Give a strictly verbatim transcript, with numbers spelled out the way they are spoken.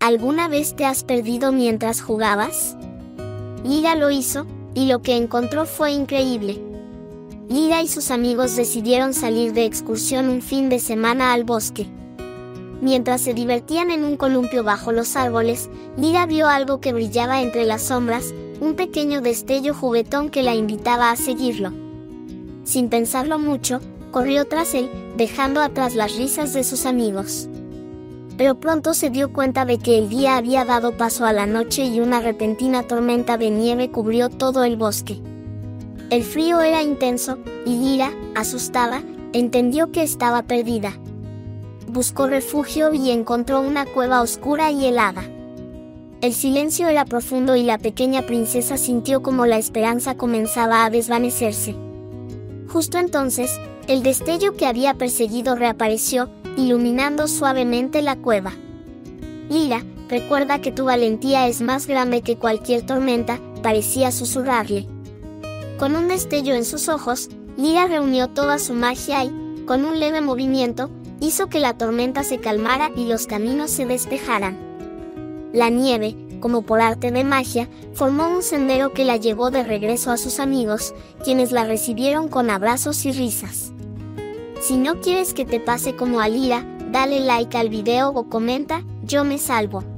¿Alguna vez te has perdido mientras jugabas? Lira lo hizo, y lo que encontró fue increíble. Lira y sus amigos decidieron salir de excursión un fin de semana al bosque. Mientras se divertían en un columpio bajo los árboles, Lira vio algo que brillaba entre las sombras, un pequeño destello juguetón que la invitaba a seguirlo. Sin pensarlo mucho, corrió tras él, dejando atrás las risas de sus amigos. Pero pronto se dio cuenta de que el día había dado paso a la noche y una repentina tormenta de nieve cubrió todo el bosque. El frío era intenso, y Lira, asustada, entendió que estaba perdida. Buscó refugio y encontró una cueva oscura y helada. El silencio era profundo y la pequeña princesa sintió como la esperanza comenzaba a desvanecerse. Justo entonces, el destello que había perseguido reapareció, iluminando suavemente la cueva. Lira, recuerda que tu valentía es más grande que cualquier tormenta, parecía susurrarle. Con un destello en sus ojos, Lira reunió toda su magia y, con un leve movimiento, hizo que la tormenta se calmara y los caminos se despejaran. La nieve, como por arte de magia, formó un sendero que la llevó de regreso a sus amigos, quienes la recibieron con abrazos y risas. Si no quieres que te pase como a Lira, dale like al video o comenta, yo me salvo.